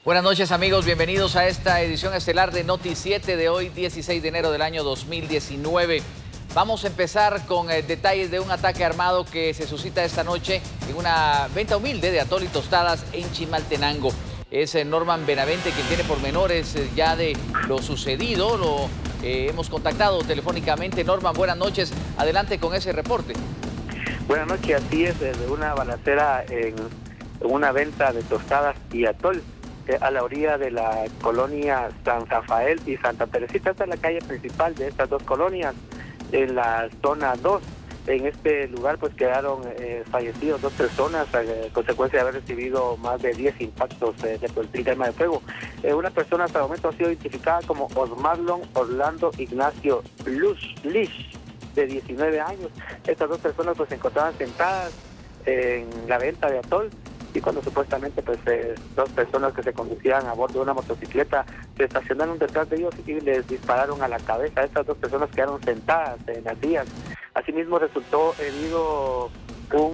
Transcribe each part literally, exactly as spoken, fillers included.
Buenas noches amigos, bienvenidos a esta edición estelar de Noti siete de hoy, dieciséis de enero del año dos mil diecinueve. Vamos a empezar con eh, detalles de un ataque armado que se suscita esta noche en una venta humilde de atol y tostadas en Chimaltenango. Es eh, Norman Benavente quien tiene pormenores eh, ya de lo sucedido. Lo eh, hemos contactado telefónicamente. Norman, buenas noches. Adelante con ese reporte. Buenas noches, así es, desde una balacera en una venta de tostadas y atol a la orilla de la colonia San Rafael y Santa Teresita. Esta es la calle principal de estas dos colonias, en la zona dos. En este lugar pues quedaron eh, fallecidos dos personas a eh, consecuencia de haber recibido más de diez impactos eh, de proyectil de arma de fuego. Eh, una persona hasta el momento ha sido identificada como Osmarlon Orlando Ignacio Luz Lish, de diecinueve años. Estas dos personas pues se encontraban sentadas en la venta de atol, y cuando supuestamente pues eh, dos personas que se conducían a bordo de una motocicleta se estacionaron detrás de ellos y les dispararon a la cabeza. Estas dos personas quedaron sentadas en las vías. Asimismo resultó herido un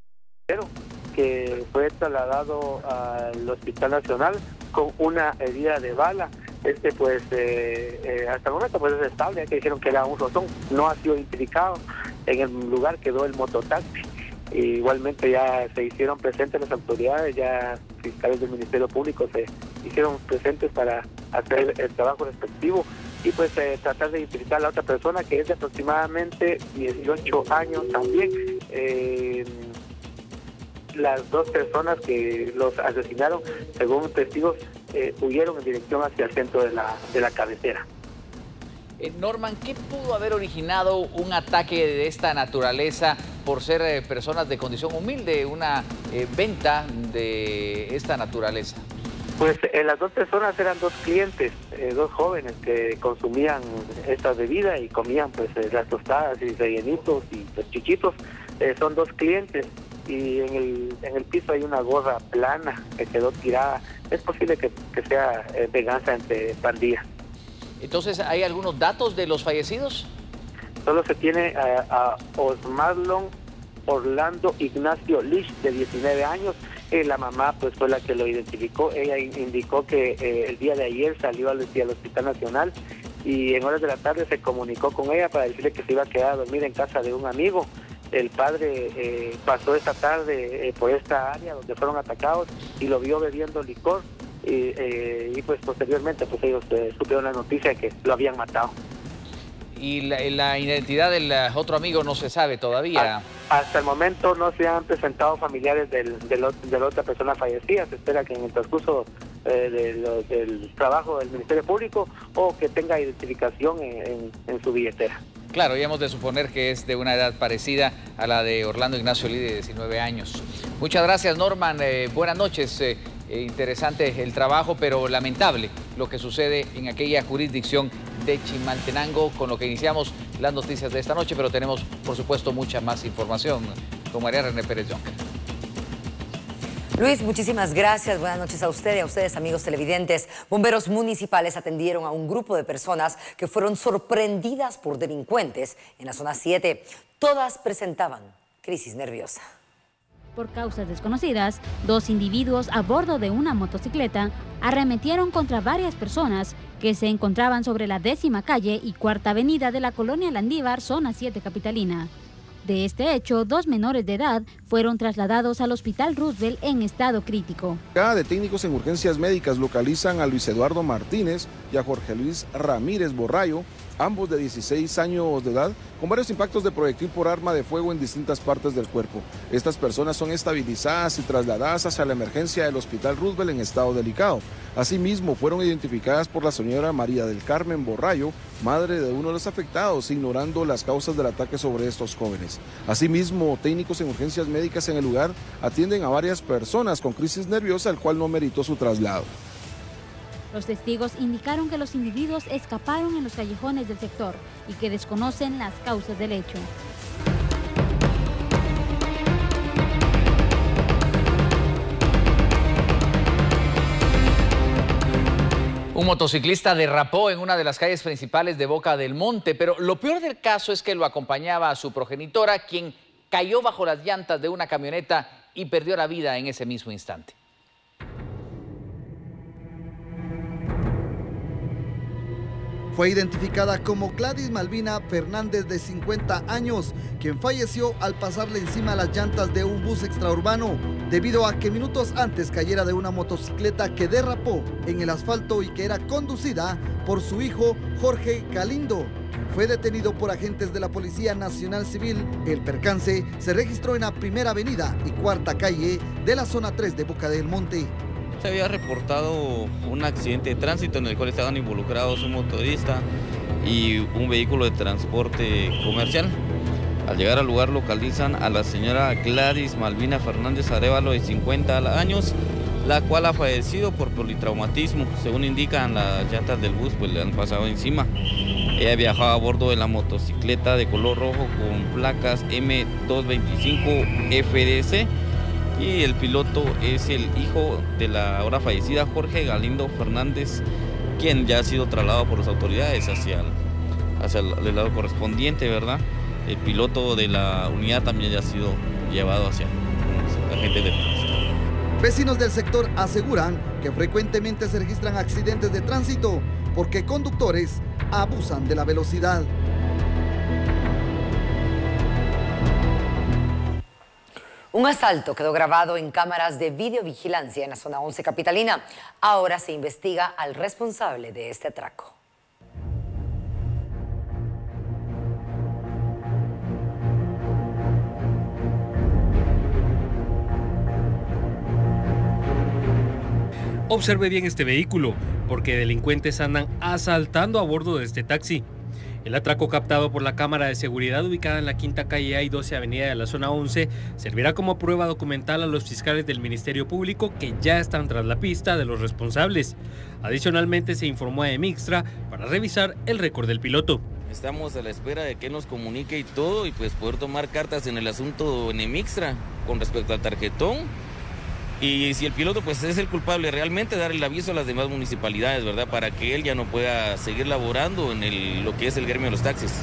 que fue trasladado al Hospital Nacional con una herida de bala. Este pues eh, eh, hasta el momento pues es estable, ya que dijeron que era un rozón, no ha sido identificado. En el lugar quedó el mototaxi. Y igualmente ya se hicieron presentes las autoridades, ya fiscales del Ministerio Público se hicieron presentes para hacer el trabajo respectivo y pues eh, tratar de identificar a la otra persona, que es de aproximadamente dieciocho años también. Eh, las dos personas que los asesinaron, según testigos, eh, huyeron en dirección hacia el centro de la, de la cabecera. Eh, Norman, ¿qué pudo haber originado un ataque de esta naturaleza por ser eh, personas de condición humilde, una eh, venta de esta naturaleza? Pues eh, las dos personas eran dos clientes, eh, dos jóvenes que consumían esta bebida y comían pues eh, las tostadas y rellenitos y pues chichitos. Eh, son dos clientes y en el, en el piso hay una gorra plana que quedó tirada. Es posible que, que sea eh, venganza entre pandillas. Entonces, ¿hay algunos datos de los fallecidos? Solo se tiene a, a Osmarlon Orlando Ignacio Lish, de diecinueve años. Eh, la mamá pues fue la que lo identificó. Ella indicó que eh, el día de ayer salió al, al Hospital Nacional y en horas de la tarde se comunicó con ella para decirle que se iba a quedar a dormir en casa de un amigo. El padre eh, pasó esta tarde eh, por esta área donde fueron atacados y lo vio bebiendo licor. Y, eh, y pues posteriormente pues ellos eh, supieron la noticia de que lo habían matado. ¿Y la, la identidad del otro amigo no se sabe todavía? A, hasta el momento no se han presentado familiares del, del, de la otra persona fallecida. Se espera que en el transcurso eh, de lo, del trabajo del Ministerio Público o que tenga identificación en, en, en su billetera. Claro, y hemos de suponer que es de una edad parecida a la de Orlando Ignacio Lish, de diecinueve años. Muchas gracias, Norman. Eh, buenas noches. Eh, eh, interesante el trabajo, pero lamentable lo que sucede en aquella jurisdicción de Chimaltenango, con lo que iniciamos las noticias de esta noche, pero tenemos, por supuesto, mucha más información con María René Pérez Jonca. Luis, muchísimas gracias. Buenas noches a usted y a ustedes, amigos televidentes. Bomberos municipales atendieron a un grupo de personas que fueron sorprendidas por delincuentes en la zona siete. Todas presentaban crisis nerviosa. Por causas desconocidas, dos individuos a bordo de una motocicleta arremetieron contra varias personas que se encontraban sobre la décima calle y cuarta avenida de la colonia Landívar, zona siete capitalina. De este hecho, dos menores de edad fueron trasladados al Hospital Roosevelt en estado crítico. De técnicos en urgencias médicas localizan a Luis Eduardo Martínez y a Jorge Luis Ramírez Borrayo, ambos de dieciséis años de edad, con varios impactos de proyectil por arma de fuego en distintas partes del cuerpo. Estas personas son estabilizadas y trasladadas hacia la emergencia del Hospital Roosevelt en estado delicado. Asimismo, fueron identificadas por la señora María del Carmen Borrayo, madre de uno de los afectados, ignorando las causas del ataque sobre estos jóvenes. Asimismo, técnicos en urgencias médicas en el lugar atienden a varias personas con crisis nerviosa, el cual no meritó su traslado. Los testigos indicaron que los individuos escaparon en los callejones del sector y que desconocen las causas del hecho. Un motociclista derrapó en una de las calles principales de Boca del Monte, pero lo peor del caso es que lo acompañaba a su progenitora, quien cayó bajo las llantas de una camioneta y perdió la vida en ese mismo instante. Fue identificada como Gladys Malvina Fernández, de cincuenta años, quien falleció al pasarle encima las llantas de un bus extraurbano, debido a que minutos antes cayera de una motocicleta que derrapó en el asfalto y que era conducida por su hijo Jorge Galindo. Fue detenido por agentes de la Policía Nacional Civil. El percance se registró en la Primera Avenida y Cuarta Calle de la zona tres de Boca del Monte. Se había reportado un accidente de tránsito en el cual estaban involucrados un motorista y un vehículo de transporte comercial. Al llegar al lugar localizan a la señora Gladys Malvina Fernández Arévalo, de cincuenta años, la cual ha fallecido por politraumatismo. Según indican las llantas del bus, pues le han pasado encima. Ella viajaba a bordo de la motocicleta de color rojo con placas M doscientos veinticinco F D C. Y el piloto es el hijo de la ahora fallecida Jorge Galindo Fernández, quien ya ha sido trasladado por las autoridades hacia el, hacia el, el lado correspondiente, ¿verdad? El piloto de la unidad también ya ha sido llevado hacia los agentes de tránsito. Vecinos del sector aseguran que frecuentemente se registran accidentes de tránsito porque conductores abusan de la velocidad. Un asalto quedó grabado en cámaras de videovigilancia en la zona once capitalina. Ahora se investiga al responsable de este atraco. Observe bien este vehículo, porque delincuentes andan asaltando a bordo de este taxi. El atraco captado por la cámara de seguridad ubicada en la quinta calle A y doce avenida de la zona once servirá como prueba documental a los fiscales del Ministerio Público, que ya están tras la pista de los responsables. Adicionalmente se informó a Emixtra para revisar el récord del piloto. Estamos a la espera de que nos comunique y todo, y pues poder tomar cartas en el asunto en Emixtra con respecto al tarjetón. Y si el piloto pues es el culpable, realmente dar el aviso a las demás municipalidades, ¿verdad? Para que él ya no pueda seguir laborando en el, lo que es el gremio de los taxis.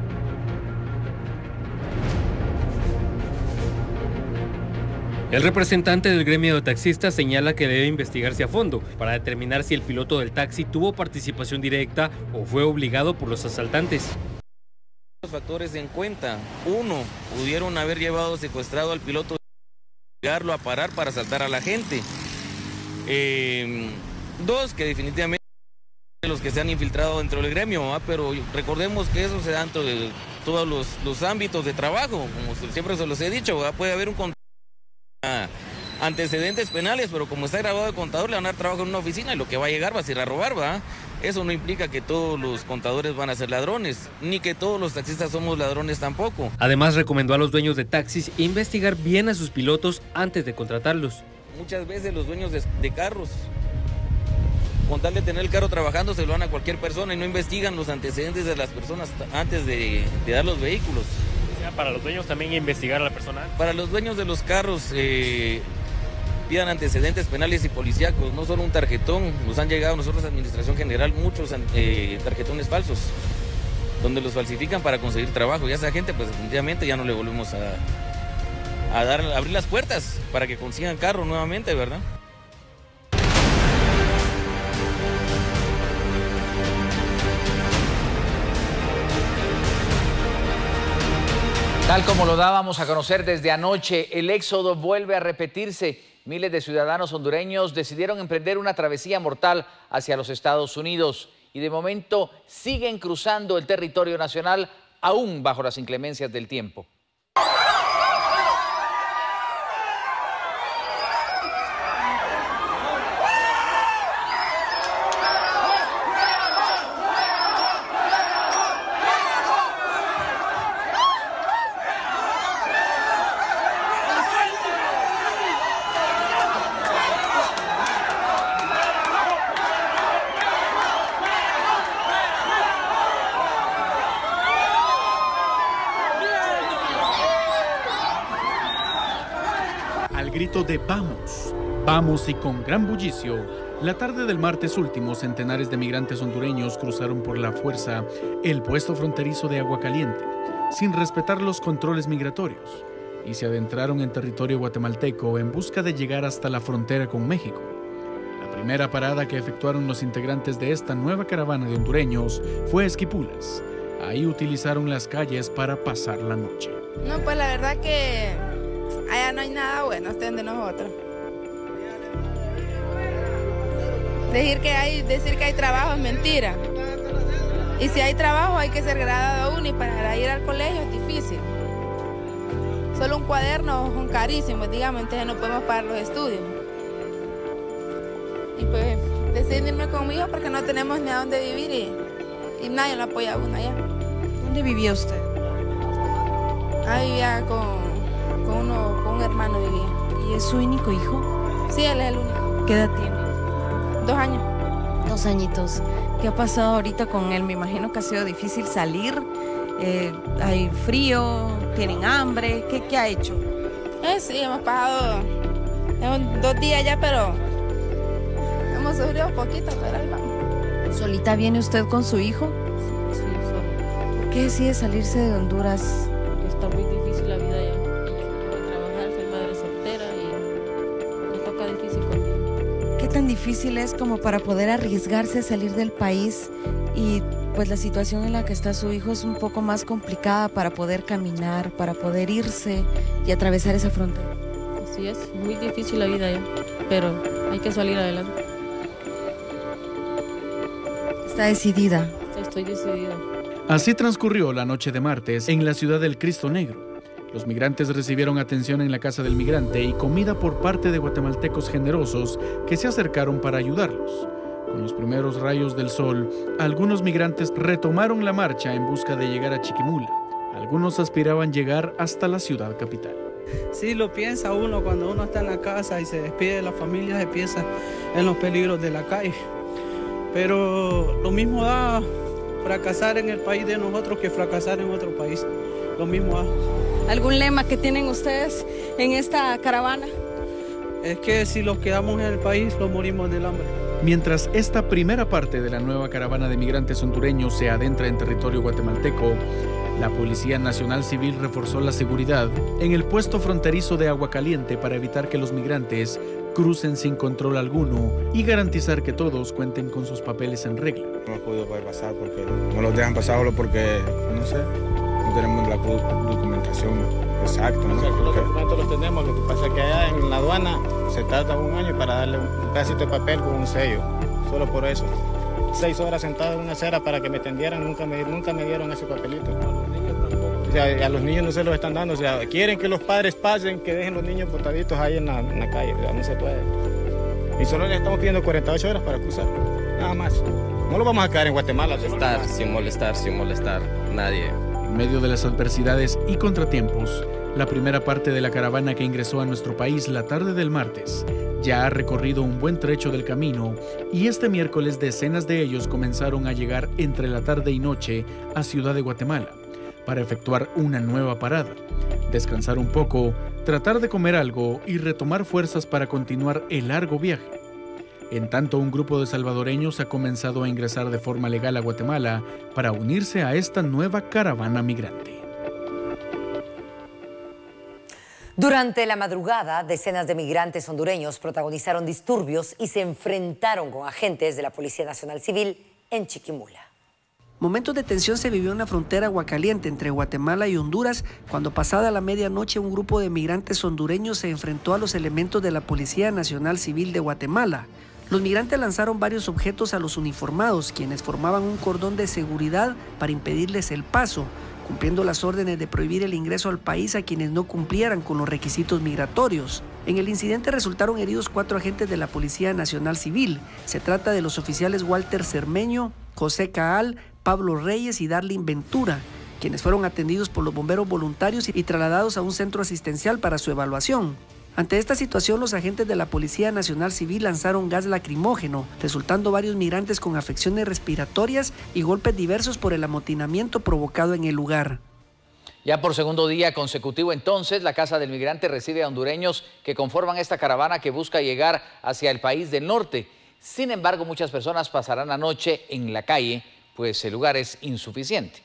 El representante del gremio de taxistas señala que debe investigarse a fondo para determinar si el piloto del taxi tuvo participación directa o fue obligado por los asaltantes. Los factores en cuenta: uno, pudieron haber llevado secuestrado al piloto, obligarlo a parar para asaltar a la gente. Eh, dos, que definitivamente los que se han infiltrado dentro del gremio, ¿eh? Pero recordemos que eso se da dentro de todos los, los ámbitos de trabajo, como siempre se los he dicho, ¿eh? Puede haber un contador, antecedentes penales, pero como está grabado de contador, le van a dar trabajo en una oficina y lo que va a llegar va a ser a robar, ¿va? Eso no implica que todos los contadores van a ser ladrones, ni que todos los taxistas somos ladrones tampoco. Además, recomendó a los dueños de taxis investigar bien a sus pilotos antes de contratarlos. Muchas veces los dueños de, de carros, con tal de tener el carro trabajando, se lo dan a cualquier persona y no investigan los antecedentes de las personas antes de, de dar los vehículos. O sea, para los dueños también investigar a la persona. Para los dueños de los carros, eh, pidan antecedentes penales y policíacos, no solo un tarjetón. Nos han llegado a nosotros, Administración General, muchos eh, tarjetones falsos, donde los falsifican para conseguir trabajo. Y a esa gente, pues definitivamente ya no le volvemos a, a dar, a abrir las puertas para que consigan carro nuevamente, ¿verdad? Tal como lo dábamos a conocer desde anoche, el éxodo vuelve a repetirse. Miles de ciudadanos hondureños decidieron emprender una travesía mortal hacia los Estados Unidos y de momento siguen cruzando el territorio nacional aún bajo las inclemencias del tiempo. Grito de vamos, vamos y con gran bullicio, la tarde del martes último, centenares de migrantes hondureños cruzaron por la fuerza el puesto fronterizo de Agua Caliente, sin respetar los controles migratorios, y se adentraron en territorio guatemalteco en busca de llegar hasta la frontera con México. La primera parada que efectuaron los integrantes de esta nueva caravana de hondureños fue Esquipulas. Ahí utilizaron las calles para pasar la noche. No, pues la verdad que allá no hay nada bueno, estén de nosotros. Decir que hay, decir que hay trabajo es mentira. Y si hay trabajo hay que ser graduado uno y para ir al colegio es difícil. Solo un cuaderno son carísimos, digamos, entonces no podemos pagar los estudios. Y pues decidí irme conmigo porque no tenemos ni a dónde vivir y, y nadie lo apoya a uno allá. ¿Dónde vivía usted? Ah, vivía con, con, uno, con un hermano vivía. ¿Y es su único hijo? Sí, él es el único. ¿Qué edad tiene? Dos años. Dos añitos. ¿Qué ha pasado ahorita con él? Me imagino que ha sido difícil salir. Eh, hay frío, tienen hambre. ¿Qué, qué ha hecho? Eh, sí, hemos pasado hemos, dos días ya, pero hemos sufrido un poquito, pero ahí vamos. ¿Solita viene usted con su hijo? Sí, solo. ¿Por qué decide salirse de Honduras? Porque está muy difícil la vida allá. Voy a trabajar, soy madre soltera y me toca difícil conmigo. ¿Qué tan difícil es como para poder arriesgarse a salir del país? Y pues la situación en la que está su hijo es un poco más complicada para poder caminar, para poder irse y atravesar esa frontera. Así es, muy difícil la vida allá, pero hay que salir adelante. ¿Está decidida? Estoy decidida. Así transcurrió la noche de martes en la ciudad del Cristo Negro. Los migrantes recibieron atención en la casa del migrante y comida por parte de guatemaltecos generosos que se acercaron para ayudarlos. Con los primeros rayos del sol, algunos migrantes retomaron la marcha en busca de llegar a Chiquimula. Algunos aspiraban llegar hasta la ciudad capital. Sí, lo piensa uno cuando uno está en la casa y se despide de la familia, se piensa en los peligros de la calle. Pero lo mismo da fracasar en el país de nosotros que fracasar en otro país. Lo mismo da. ¿Algún lema que tienen ustedes en esta caravana? Es que si los quedamos en el país, los morimos del hambre. Mientras esta primera parte de la nueva caravana de migrantes hondureños se adentra en territorio guatemalteco, la Policía Nacional Civil reforzó la seguridad en el puesto fronterizo de Agua Caliente para evitar que los migrantes crucen sin control alguno y garantizar que todos cuenten con sus papeles en regla. No hemos podido poder pasar porque no los dejan pasar solo porque, no sé, no tenemos la documentación exacta. ¿no? O sea, que los documentos los tenemos, lo que pasa es que allá en la aduana se tarda un año para darle un pedacito de papel con un sello, solo por eso. Seis horas sentado en una acera para que me tendieran, nunca me, nunca me dieron ese papelito. O sea, a los niños no se los están dando, o sea, quieren que los padres pasen, que dejen los niños botaditos ahí en la, en la calle, o sea, no se puede. Y solo les estamos pidiendo cuarenta y ocho horas para cruzar, nada más. No lo vamos a quedar en Guatemala. Molestar, sin molestar, sin molestar, nadie. En medio de las adversidades y contratiempos, la primera parte de la caravana que ingresó a nuestro país la tarde del martes ya ha recorrido un buen trecho del camino y este miércoles decenas de ellos comenzaron a llegar entre la tarde y noche a Ciudad de Guatemala para efectuar una nueva parada, descansar un poco, tratar de comer algo y retomar fuerzas para continuar el largo viaje. En tanto, un grupo de salvadoreños ha comenzado a ingresar de forma legal a Guatemala para unirse a esta nueva caravana migrante. Durante la madrugada, decenas de migrantes hondureños protagonizaron disturbios y se enfrentaron con agentes de la Policía Nacional Civil en Chiquimula. Momentos de tensión se vivió en la frontera Aguacaliente entre Guatemala y Honduras cuando pasada la medianoche un grupo de migrantes hondureños se enfrentó a los elementos de la Policía Nacional Civil de Guatemala. Los migrantes lanzaron varios objetos a los uniformados, quienes formaban un cordón de seguridad para impedirles el paso, cumpliendo las órdenes de prohibir el ingreso al país a quienes no cumplieran con los requisitos migratorios. En el incidente resultaron heridos cuatro agentes de la Policía Nacional Civil. Se trata de los oficiales Walter Cermeño, José Caal, Pablo Reyes y Darlin Ventura, quienes fueron atendidos por los bomberos voluntarios y trasladados a un centro asistencial para su evaluación. Ante esta situación, los agentes de la Policía Nacional Civil lanzaron gas lacrimógeno, resultando varios migrantes con afecciones respiratorias y golpes diversos por el amotinamiento provocado en el lugar. Ya por segundo día consecutivo, entonces, la Casa del Migrante recibe a hondureños que conforman esta caravana que busca llegar hacia el país del norte. Sin embargo, muchas personas pasarán la noche en la calle, pues el lugar es insuficiente.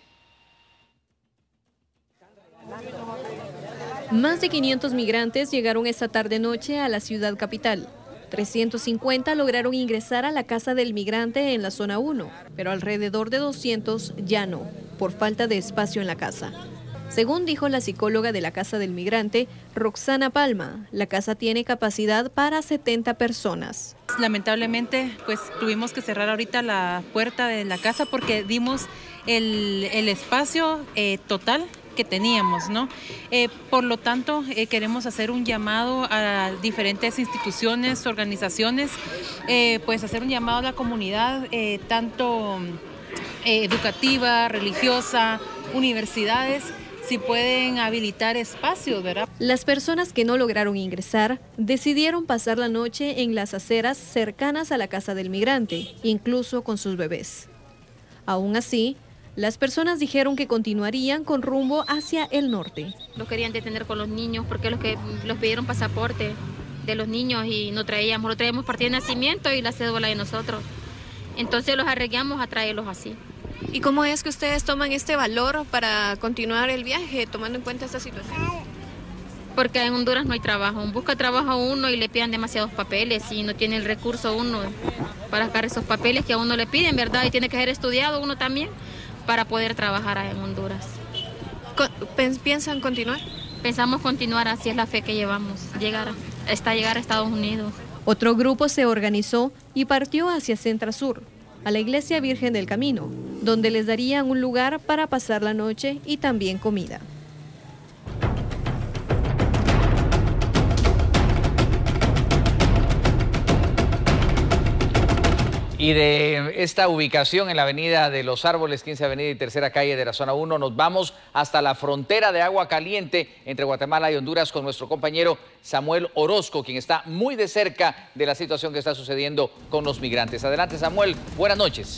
Más de quinientos migrantes llegaron esta tarde-noche a la ciudad capital. trescientos cincuenta lograron ingresar a la casa del migrante en la zona uno, pero alrededor de doscientos ya no, por falta de espacio en la casa. Según dijo la psicóloga de la Casa del Migrante, Roxana Palma, la casa tiene capacidad para setenta personas. Lamentablemente, pues tuvimos que cerrar ahorita la puerta de la casa porque dimos el, el espacio eh, total que teníamos, ¿no? Eh, por lo tanto, eh, queremos hacer un llamado a diferentes instituciones, organizaciones, eh, pues hacer un llamado a la comunidad, eh, tanto eh, educativa, religiosa, universidades, si pueden habilitar espacios, ¿verdad? Las personas que no lograron ingresar decidieron pasar la noche en las aceras cercanas a la casa del migrante, incluso con sus bebés. Aún así, las personas dijeron que continuarían con rumbo hacia el norte. Los querían detener con los niños porque los que los pidieron pasaporte de los niños y no traíamos, lo traíamos partida de nacimiento y la cédula de nosotros. Entonces los arriesgamos a traerlos así. ¿Y cómo es que ustedes toman este valor para continuar el viaje, tomando en cuenta esta situación? Porque en Honduras no hay trabajo. Busca trabajo uno y le piden demasiados papeles y no tiene el recurso uno para sacar esos papeles que a uno le piden, ¿verdad? Y tiene que ser estudiado uno también para poder trabajar en Honduras. ¿Piensan continuar? Pensamos continuar, así es la fe que llevamos, llegar hasta llegar a Estados Unidos. Otro grupo se organizó y partió hacia Centra Sur, a la Iglesia Virgen del Camino, donde les darían un lugar para pasar la noche y también comida. Y de esta ubicación en la avenida de Los Árboles, quince Avenida y Tercera Calle de la zona uno, nos vamos hasta la frontera de Agua Caliente entre Guatemala y Honduras con nuestro compañero Samuel Orozco, quien está muy de cerca de la situación que está sucediendo con los migrantes. Adelante, Samuel, buenas noches.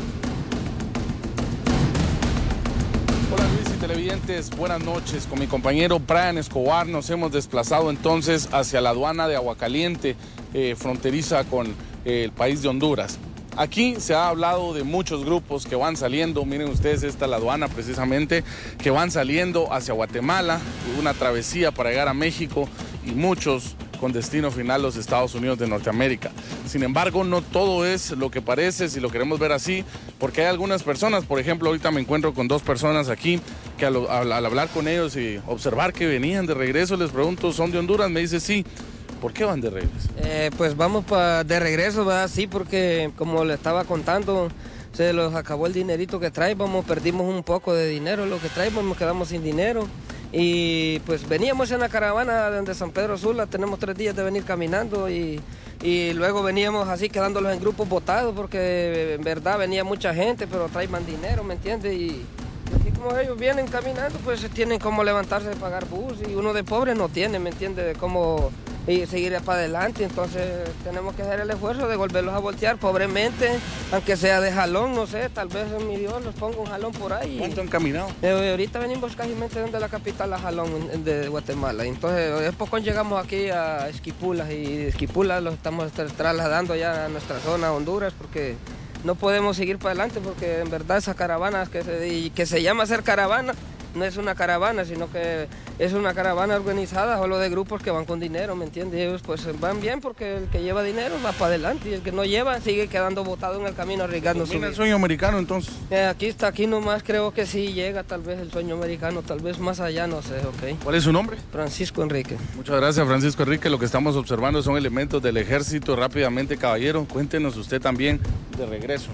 Hola Luis y televidentes, buenas noches. Con mi compañero Brian Escobar nos hemos desplazado entonces hacia la aduana de Aguacaliente, eh, fronteriza con eh, el país de Honduras. Aquí se ha hablado de muchos grupos que van saliendo, miren ustedes, esta es la aduana precisamente, que van saliendo hacia Guatemala, una travesía para llegar a México y muchos con destino final los Estados Unidos de Norteamérica. Sin embargo, no todo es lo que parece, si lo queremos ver así, porque hay algunas personas, por ejemplo, ahorita me encuentro con dos personas aquí, que al, al, al hablar con ellos y observar que venían de regreso, les pregunto, ¿son de Honduras? Me dice sí. ¿Por qué van de regreso? Eh, pues vamos pa, de regreso, ¿verdad? Sí, porque como le estaba contando, se los acabó el dinerito que traíamos, perdimos un poco de dinero, lo que traíamos, nos quedamos sin dinero. Y pues veníamos en la caravana desde San Pedro Sula, tenemos tres días de venir caminando y, y luego veníamos así quedándolos en grupos botados porque en verdad venía mucha gente, pero traían dinero, ¿me entiendes? Y así como ellos vienen caminando, pues tienen como levantarse de pagar bus y uno de pobre no tiene, ¿me entiendes? De cómo y seguir para adelante, entonces tenemos que hacer el esfuerzo de volverlos a voltear pobremente, aunque sea de jalón, no sé, tal vez mi Dios los ponga un jalón por ahí. ¿Cuánto han caminado? Eh, ahorita venimos casi desde la capital a Jalón de Guatemala, entonces es poco llegamos aquí a Esquipulas y Esquipulas los estamos trasladando ya a nuestra zona, Honduras, porque no podemos seguir para adelante porque en verdad esa caravana que se, que se llama ser caravana, no es una caravana, sino que es una caravana organizada solo de grupos que van con dinero, ¿me entiendes? Ellos pues van bien porque el que lleva dinero va para adelante y el que no lleva sigue quedando botado en el camino arriesgando su vida. ¿Viene el sueño americano entonces? Eh, aquí está, aquí nomás creo que sí llega tal vez el sueño americano, tal vez más allá, no sé, ok. ¿Cuál es su nombre? Francisco Enrique. Muchas gracias, Francisco Enrique. Lo que estamos observando son elementos del ejército. Rápidamente, caballero, cuéntenos usted también de regreso.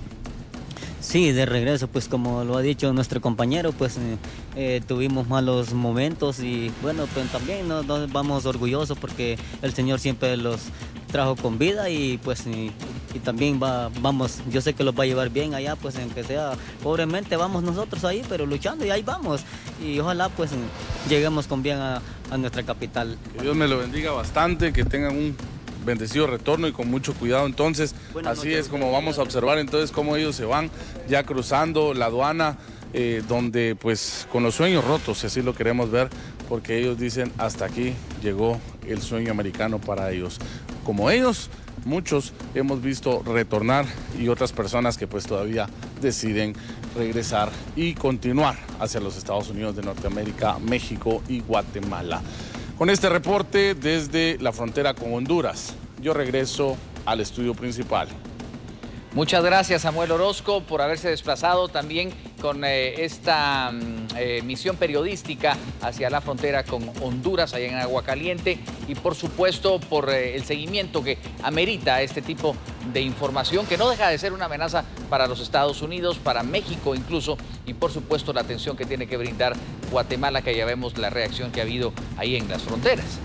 Sí, de regreso, pues como lo ha dicho nuestro compañero, pues eh, eh, tuvimos malos momentos y bueno, pues también nos, nos vamos orgullosos porque el Señor siempre los trajo con vida y pues y, y también va, vamos, yo sé que los va a llevar bien allá, pues aunque sea pobremente vamos nosotros ahí, pero luchando y ahí vamos y ojalá pues lleguemos con bien a, a nuestra capital. Que Dios me lo bendiga bastante, que tengan un bendecido retorno y con mucho cuidado. Entonces, Buenas así noches, es como vamos a observar entonces cómo ellos se van ya cruzando la aduana, eh, donde pues con los sueños rotos, si así lo queremos ver, porque ellos dicen hasta aquí llegó el sueño americano para ellos. Como ellos, muchos hemos visto retornar y otras personas que pues todavía deciden regresar y continuar hacia los Estados Unidos de Norteamérica, México y Guatemala. Con este reporte desde la frontera con Honduras, yo regreso al estudio principal. Muchas gracias, Samuel Orozco, por haberse desplazado también con eh, esta eh, misión periodística hacia la frontera con Honduras, allá en Aguacaliente, y por supuesto por eh, el seguimiento que amerita este tipo de información, que no deja de ser una amenaza para los Estados Unidos, para México incluso, y por supuesto la atención que tiene que brindar Guatemala, que ya vemos la reacción que ha habido ahí en las fronteras.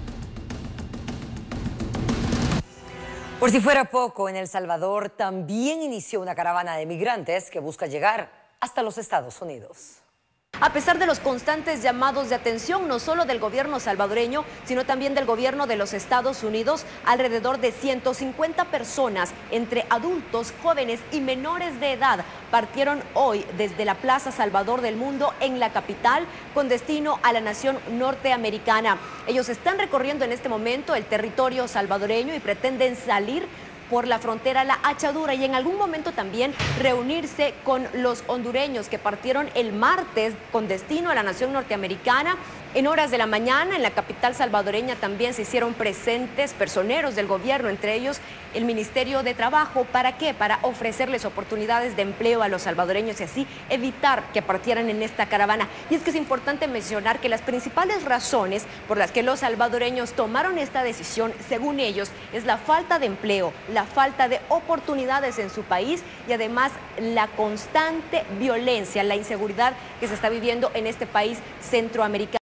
Por si fuera poco, en El Salvador también inició una caravana de migrantes que busca llegar hasta los Estados Unidos. A pesar de los constantes llamados de atención, no solo del gobierno salvadoreño, sino también del gobierno de los Estados Unidos, alrededor de ciento cincuenta personas, entre adultos, jóvenes y menores de edad, partieron hoy desde la Plaza Salvador del Mundo en la capital con destino a la nación norteamericana. Ellos están recorriendo en este momento el territorio salvadoreño y pretenden salir por la frontera La Achadura y en algún momento también reunirse con los hondureños que partieron el martes con destino a la nación norteamericana. En horas de la mañana en la capital salvadoreña también se hicieron presentes personeros del gobierno, entre ellos el Ministerio de Trabajo. ¿Para qué? Para ofrecerles oportunidades de empleo a los salvadoreños y así evitar que partieran en esta caravana. Y es que es importante mencionar que las principales razones por las que los salvadoreños tomaron esta decisión, según ellos, es la falta de empleo, la falta de oportunidades en su país y además la constante violencia, la inseguridad que se está viviendo en este país centroamericano.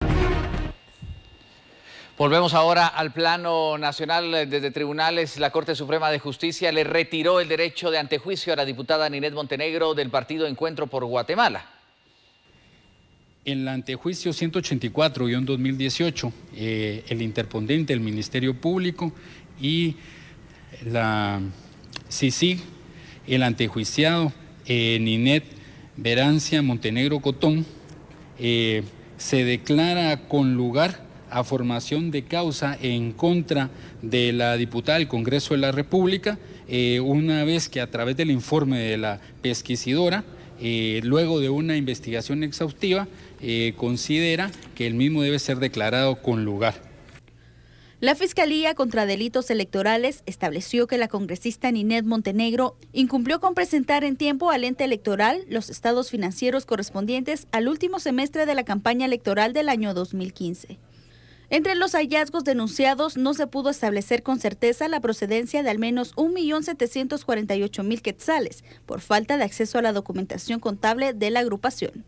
Volvemos ahora al plano nacional. Desde tribunales, la Corte Suprema de Justicia le retiró el derecho de antejuicio a la diputada Ninette Montenegro del partido Encuentro por Guatemala. En el antejuicio ciento ochenta y cuatro guión dos mil dieciocho, eh, el interpondente, el Ministerio Público y la C I C I G, el antejuiciado eh, Ninette Verancia Montenegro Cotón, eh, se declara con lugar a formación de causa en contra de la diputada del Congreso de la República, eh, una vez que a través del informe de la pesquisidora, eh, luego de una investigación exhaustiva, eh, considera que el mismo debe ser declarado con lugar. La Fiscalía contra Delitos Electorales estableció que la congresista Ninette Montenegro incumplió con presentar en tiempo al ente electoral los estados financieros correspondientes al último semestre de la campaña electoral del año dos mil quince. Entre los hallazgos denunciados no se pudo establecer con certeza la procedencia de al menos un millón setecientos cuarenta y ocho mil quetzales por falta de acceso a la documentación contable de la agrupación.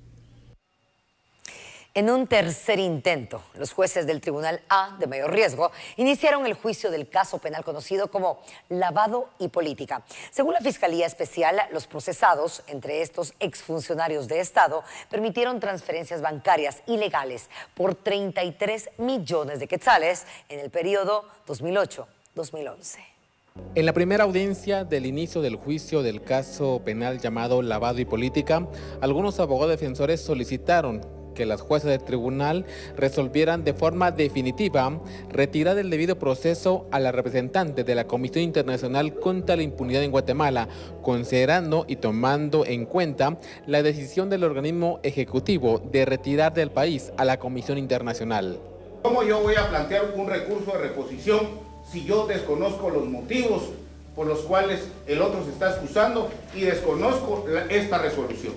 En un tercer intento, los jueces del Tribunal A de mayor riesgo iniciaron el juicio del caso penal conocido como lavado y política. Según la Fiscalía Especial, los procesados, entre estos exfuncionarios de Estado, permitieron transferencias bancarias ilegales por treinta y tres millones de quetzales en el periodo dos mil ocho a dos mil once. En la primera audiencia del inicio del juicio del caso penal llamado lavado y política, algunos abogados defensores solicitaron que las jueces del tribunal resolvieran de forma definitiva retirar del debido proceso a la representante de la Comisión Internacional contra la Impunidad en Guatemala, considerando y tomando en cuenta la decisión del organismo ejecutivo de retirar del país a la Comisión Internacional. ¿Cómo yo voy a plantear un recurso de reposición si yo desconozco los motivos por los cuales el otro se está excusando y desconozco esta resolución?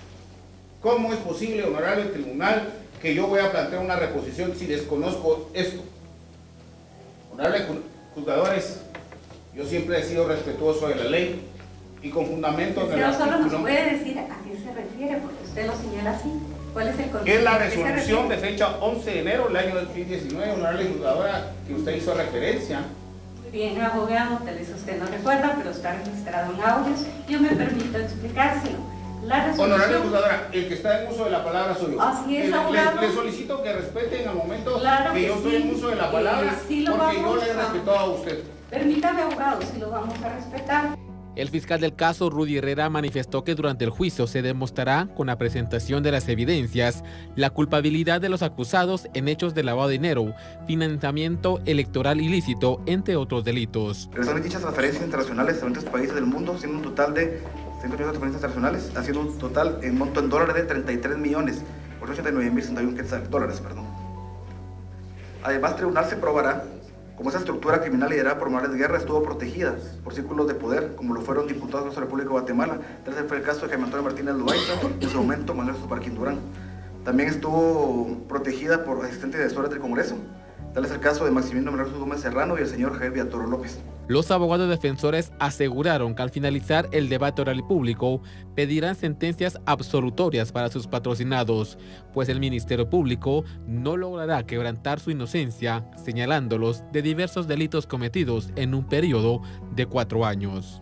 ¿Cómo es posible, honorable tribunal, que yo voy a plantear una reposición si desconozco esto? Honorables juzgadores, yo siempre he sido respetuoso de la ley y con fundamentos de Pero la solo nos puede decir a qué se refiere, porque usted lo señala así. ¿Cuál es el concepto? Que es la resolución de fecha once de enero del año dos mil diecinueve, honorable juzgadora, que usted hizo referencia. Muy bien, abogado, tal vez usted no recuerda, pero está registrado en audios. Yo me permito explicárselo. La resolución... Honorable juzgadora, el que está en uso de la palabra soy yo. Así es, le, abogado. le, le solicito que respeten al momento Claro que, que yo estoy sí. en uso de la palabra, Eh, sí lo porque yo vamos le he a- respetado a usted. Permítame, abogado, si lo vamos a respetar. El fiscal del caso, Rudy Herrera, manifestó que durante el juicio se demostrará, con la presentación de las evidencias, la culpabilidad de los acusados en hechos de lavado de dinero, financiamiento electoral ilícito, entre otros delitos. Realizar dichas transferencias internacionales a diferentes países del mundo, siendo un total de ciento ochenta transferencias internacionales, haciendo un total en monto en dólares de treinta y tres millones, ochenta y nueve mil sesenta y uno quetzales, dólares, perdón. Además, el tribunal se probará Como esa estructura criminal liderada por Morales Guerra estuvo protegida por círculos de poder, como lo fueron diputados de la República de Guatemala. Tal fue el caso de Jaime Antonio Martínez Loaiza y en su momento Manuel Parquín Durán. También estuvo protegida por asistentes y asesores del Congreso. Tal es el caso de Maximiliano Mendoza Gómez Serrano y el señor Javier Villatoro López. Los abogados defensores aseguraron que al finalizar el debate oral y público pedirán sentencias absolutorias para sus patrocinados, pues el Ministerio Público no logrará quebrantar su inocencia, señalándolos de diversos delitos cometidos en un periodo de cuatro años.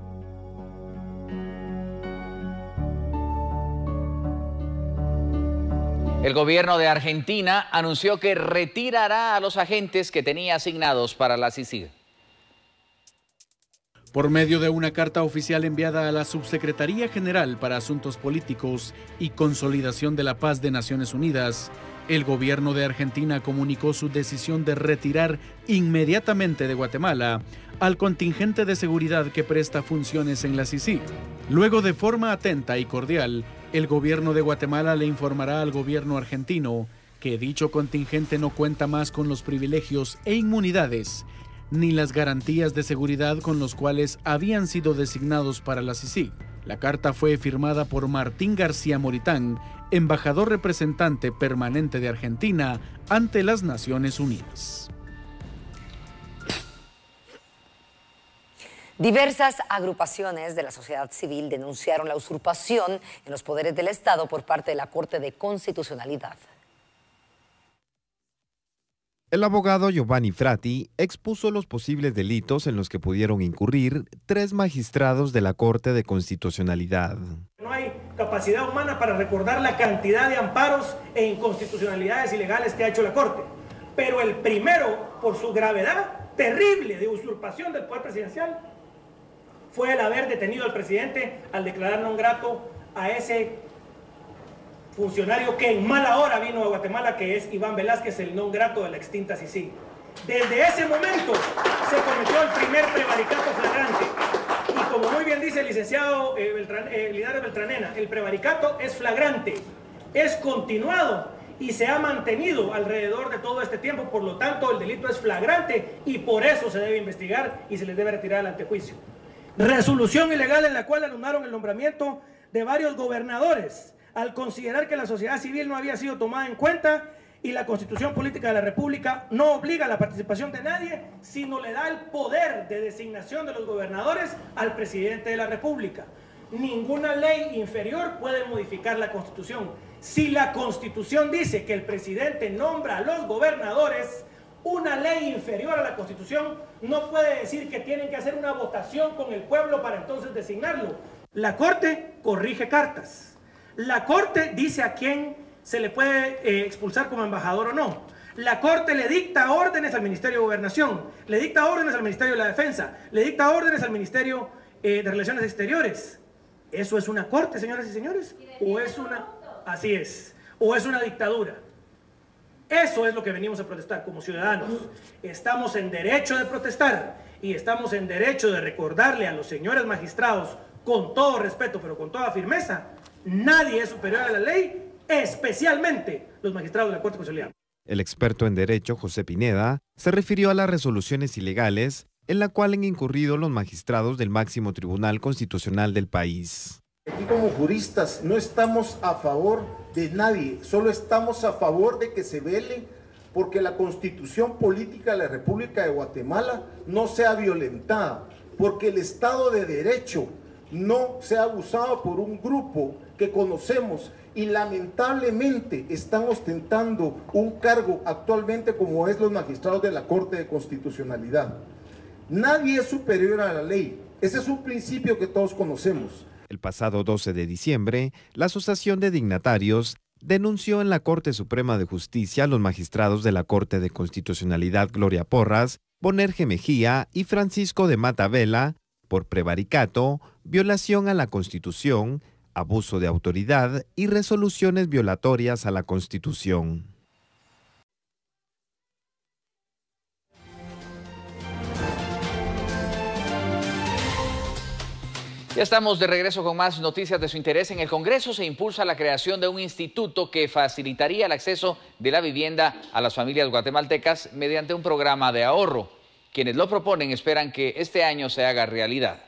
El gobierno de Argentina anunció que retirará a los agentes que tenía asignados para la C I C I G. Por medio de una carta oficial enviada a la Subsecretaría General para Asuntos Políticos y Consolidación de la Paz de Naciones Unidas, el gobierno de Argentina comunicó su decisión de retirar inmediatamente de Guatemala al contingente de seguridad que presta funciones en la C I C I G. Luego, de forma atenta y cordial, el gobierno de Guatemala le informará al gobierno argentino que dicho contingente no cuenta más con los privilegios e inmunidades ni las garantías de seguridad con los cuales habían sido designados para la C I C I G. La carta fue firmada por Martín García Moritán, embajador representante permanente de Argentina ante las Naciones Unidas. Diversas agrupaciones de la sociedad civil denunciaron la usurpación en los poderes del Estado por parte de la Corte de Constitucionalidad. El abogado Giovanni Frati expuso los posibles delitos en los que pudieron incurrir tres magistrados de la Corte de Constitucionalidad. No hay capacidad humana para recordar la cantidad de amparos e inconstitucionalidades ilegales que ha hecho la Corte, pero el primero, por su gravedad terrible de usurpación del poder presidencial, fue el haber detenido al presidente al declarar non grato a ese funcionario que en mala hora vino a Guatemala, que es Iván Velázquez, el non grato de la extinta C I C I G. Desde ese momento se cometió el primer prevaricato flagrante. Y como muy bien dice el licenciado eh, Beltran, eh, Linares Beltranena, el prevaricato es flagrante, es continuado y se ha mantenido alrededor de todo este tiempo. Por lo tanto, el delito es flagrante y por eso se debe investigar y se les debe retirar el antejuicio. Resolución ilegal en la cual anularon el nombramiento de varios gobernadores al considerar que la sociedad civil no había sido tomada en cuenta y la Constitución Política de la República no obliga a la participación de nadie, sino le da el poder de designación de los gobernadores al presidente de la República. Ninguna ley inferior puede modificar la Constitución. Si la Constitución dice que el presidente nombra a los gobernadores, una ley inferior a la Constitución no puede decir que tienen que hacer una votación con el pueblo para entonces designarlo. La Corte corrige cartas. La Corte dice a quién se le puede eh, expulsar como embajador o no. La Corte le dicta órdenes al Ministerio de Gobernación, le dicta órdenes al Ministerio de la Defensa, le dicta órdenes al Ministerio eh, de Relaciones Exteriores. ¿Eso es una Corte, señoras y señores? ¿O es una... Así es. ¿O es una dictadura? Eso es lo que venimos a protestar como ciudadanos. Estamos en derecho de protestar y estamos en derecho de recordarle a los señores magistrados, con todo respeto, pero con toda firmeza, nadie es superior a la ley, especialmente los magistrados de la Corte Constitucional. El experto en Derecho, José Pineda, se refirió a las resoluciones ilegales en la cual han incurrido los magistrados del máximo Tribunal Constitucional del país. Aquí como juristas no estamos a favor de nadie, solo estamos a favor de que se vele porque la Constitución Política de la República de Guatemala no sea violentada, porque el Estado de Derecho no sea abusado por un grupo que conocemos y lamentablemente están ostentando un cargo actualmente como es los magistrados de la Corte de Constitucionalidad. Nadie es superior a la ley, ese es un principio que todos conocemos. El pasado doce de diciembre, la Asociación de Dignatarios denunció en la Corte Suprema de Justicia a los magistrados de la Corte de Constitucionalidad Gloria Porras, Bonerge Mejía y Francisco de Mata Vela por prevaricato, violación a la Constitución, abuso de autoridad y resoluciones violatorias a la Constitución. Ya estamos de regreso con más noticias de su interés. En el Congreso se impulsa la creación de un instituto que facilitaría el acceso de la vivienda a las familias guatemaltecas mediante un programa de ahorro. Quienes lo proponen esperan que este año se haga realidad.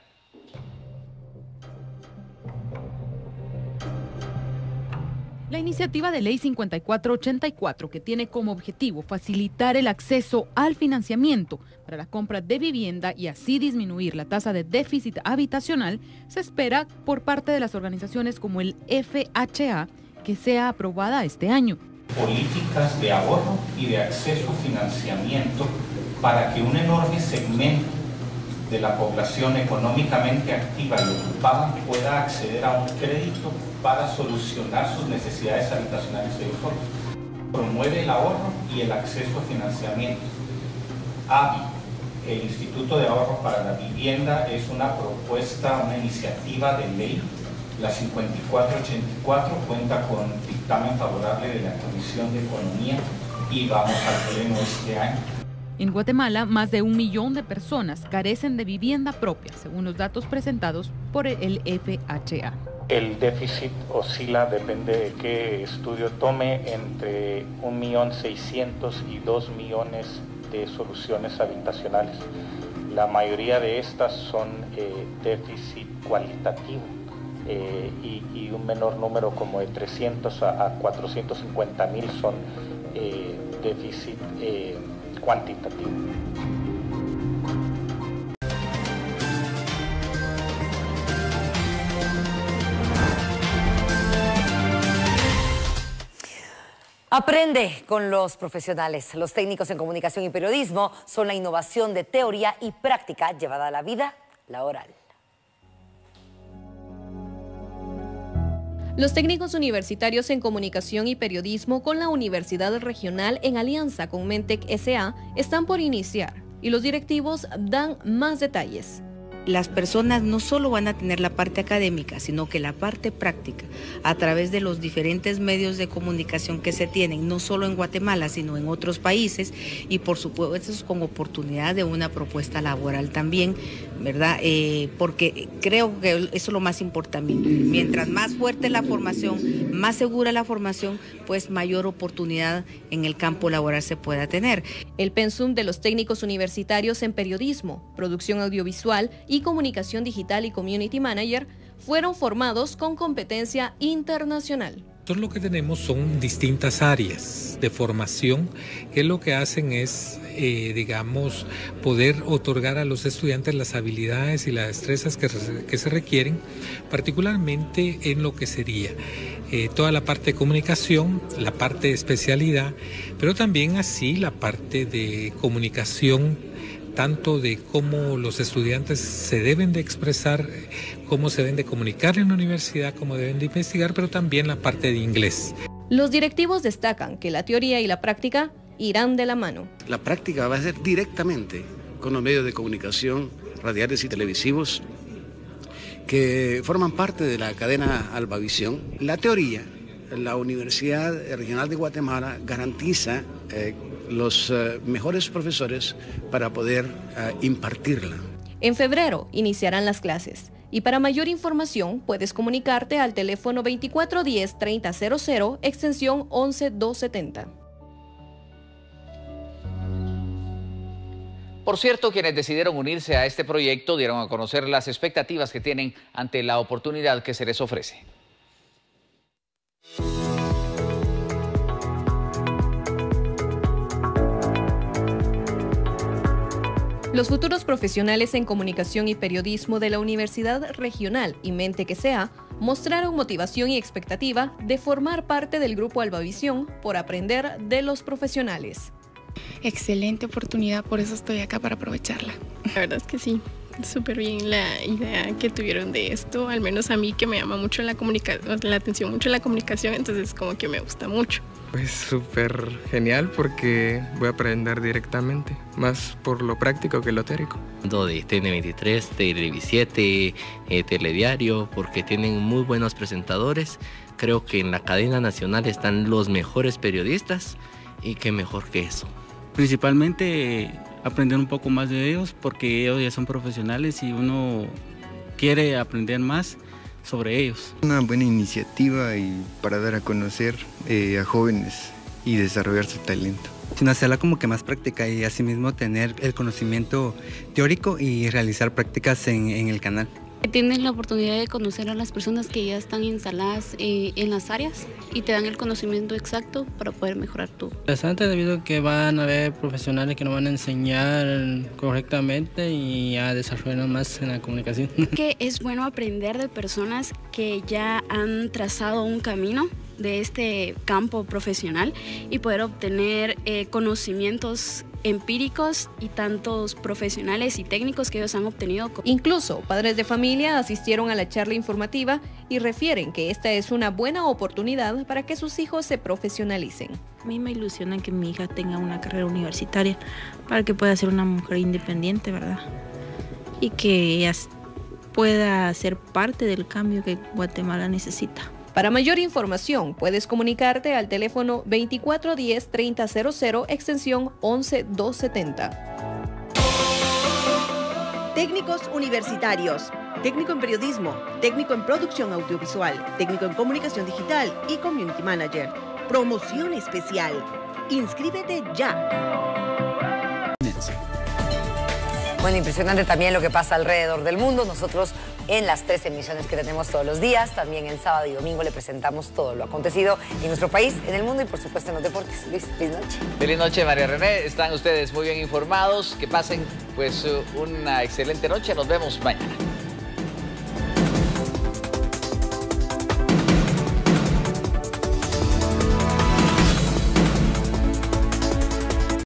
La iniciativa de ley cincuenta y cuatro ochenta y cuatro, que tiene como objetivo facilitar el acceso al financiamiento para la compra de vivienda y así disminuir la tasa de déficit habitacional, se espera por parte de las organizaciones como el F H A que sea aprobada este año. Políticas de ahorro y de acceso a financiamiento para que un enorme segmento de la población económicamente activa y ocupada pueda acceder a un crédito para solucionar sus necesidades habitacionales ellos solos. Promueve el ahorro y el acceso a financiamiento. A B I, el Instituto de Ahorro para la Vivienda, es una propuesta, una iniciativa de ley. La cincuenta y cuatro ochenta y cuatro cuenta con dictamen favorable de la Comisión de Economía y vamos al pleno este año. En Guatemala, más de un millón de personas carecen de vivienda propia, según los datos presentados por el F H A. El déficit oscila, depende de qué estudio tome, entre un millón seiscientos y dos millones de soluciones habitacionales. La mayoría de estas son eh, déficit cualitativo eh, y, y un menor número, como de trescientos a cuatrocientos cincuenta mil, son eh, déficit eh, cuantitativo. Aprende con los profesionales. Los técnicos en comunicación y periodismo son la innovación de teoría y práctica llevada a la vida, la oral. Los técnicos universitarios en comunicación y periodismo con la Universidad Regional en alianza con Mentec S A están por iniciar y los directivos dan más detalles. Las personas no solo van a tener la parte académica, sino que la parte práctica, a través de los diferentes medios de comunicación que se tienen, no solo en Guatemala, sino en otros países, y por supuesto con oportunidad de una propuesta laboral también, ¿verdad? Eh, porque creo que eso es lo más importante. Mientras más fuerte la formación, más segura la formación, pues mayor oportunidad en el campo laboral se pueda tener. El pensum de los técnicos universitarios en periodismo, producción audiovisual y comunicación digital y community manager fueron formados con competencia internacional. Entonces lo que tenemos son distintas áreas de formación que lo que hacen es, eh, digamos, poder otorgar a los estudiantes las habilidades y las destrezas que, que se requieren, particularmente en lo que sería eh, toda la parte de comunicación, la parte de especialidad, pero también así la parte de comunicación, tanto de cómo los estudiantes se deben de expresar, cómo se deben de comunicar en la universidad, cómo deben de investigar, pero también la parte de inglés. Los directivos destacan que la teoría y la práctica irán de la mano. La práctica va a ser directamente con los medios de comunicación radiales y televisivos que forman parte de la cadena Albavisión. La teoría, la Universidad Regional de Guatemala garantiza eh, los uh, mejores profesores para poder uh, impartirla. En febrero iniciarán las clases y para mayor información puedes comunicarte al teléfono veinticuatro diez treinta cero cero, extensión once doscientos setenta. Por cierto, quienes decidieron unirse a este proyecto dieron a conocer las expectativas que tienen ante la oportunidad que se les ofrece. Los futuros profesionales en comunicación y periodismo de la Universidad Regional y Mentec S A mostraron motivación y expectativa de formar parte del Grupo Albavisión por aprender de los profesionales. Excelente oportunidad, por eso estoy acá, para aprovecharla. La verdad es que sí, súper bien la idea que tuvieron de esto, al menos a mí, que me llama mucho la, comunica la atención, mucho la comunicación, entonces como que me gusta mucho. Pues súper genial porque voy a aprender directamente, más por lo práctico que lo teórico. De T N veintitrés, Televisiete, eh, Telediario, porque tienen muy buenos presentadores. Creo que en la cadena nacional están los mejores periodistas y qué mejor que eso. Principalmente aprender un poco más de ellos porque ellos ya son profesionales y uno quiere aprender más sobre ellos. Una buena iniciativa y para dar a conocer eh, a jóvenes y desarrollar su talento. Sino hacerla como que más práctica y asimismo tener el conocimiento teórico y realizar prácticas en, en el canal. Tienes la oportunidad de conocer a las personas que ya están instaladas eh, en las áreas y te dan el conocimiento exacto para poder mejorar tú. Interesante debido a que van a haber profesionales que nos van a enseñar correctamente y a desarrollar más en la comunicación. Que es bueno aprender de personas que ya han trazado un camino de este campo profesional y poder obtener eh, conocimientos empíricos y tantos profesionales y técnicos que ellos han obtenido. Incluso padres de familia asistieron a la charla informativa y refieren que esta es una buena oportunidad para que sus hijos se profesionalicen. A mí me ilusiona que mi hija tenga una carrera universitaria para que pueda ser una mujer independiente, ¿verdad? Y que ella pueda ser parte del cambio que Guatemala necesita. Para mayor información, puedes comunicarte al teléfono veinticuatro diez treinta cero cero, extensión once doscientos setenta. Técnicos universitarios, técnico en periodismo, técnico en producción audiovisual, técnico en comunicación digital y community manager. Promoción especial. Inscríbete ya. Bueno, impresionante también lo que pasa alrededor del mundo. Nosotros en las tres emisiones que tenemos todos los días, también en sábado y domingo le presentamos todo lo acontecido en nuestro país, en el mundo y por supuesto en los deportes. Luis, feliz noche. Feliz noche, María René. Están ustedes muy bien informados. Que pasen pues una excelente noche. Nos vemos mañana.